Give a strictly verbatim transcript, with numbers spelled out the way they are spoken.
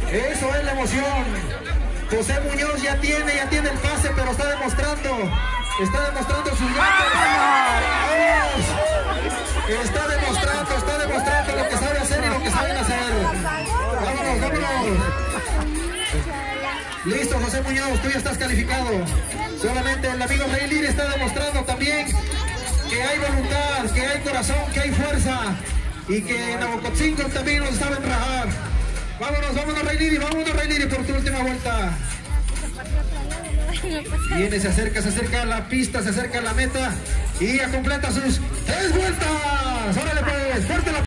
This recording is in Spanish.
Eso es la emoción. José Muñoz ya tiene, ya tiene el pase, pero está demostrando. Está demostrando sus ganas. Está demostrando, está demostrando lo que sabe hacer y lo que saben hacer. Vámonos, vámonos. Listo, José Muñoz, tú ya estás calificado. Solamente el amigo Rey Liri está demostrando también que hay voluntad, que hay corazón, que hay fuerza y que en Nabocotzingo también nos saben rajar. Vámonos, vámonos Rey Liri, vámonos Rey Liri por tu última vuelta. Viene, se acerca, se acerca a la pista, se acerca a la meta y ya completa sus tres vueltas. Órale pues, fuerte la